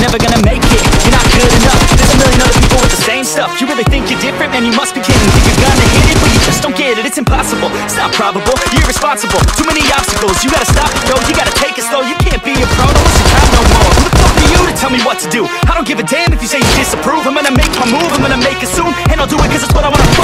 you're never gonna make it. You're not good enough, there's a million other people with the same stuff. You really think you're different? Man, you must be kidding. Think you're gonna hit it, but you just don't get it. It's impossible, it's not probable, you're irresponsible. Too many obstacles, you gotta stop it, yo. You gotta take it slow, you can't be a pro, don't waste your time no more. Who the fuck are you to tell me what to do? I don't give a damn if you say you disapprove. I'm gonna make my move, I'm gonna make it soon, and I'll do it cause it's what I wanna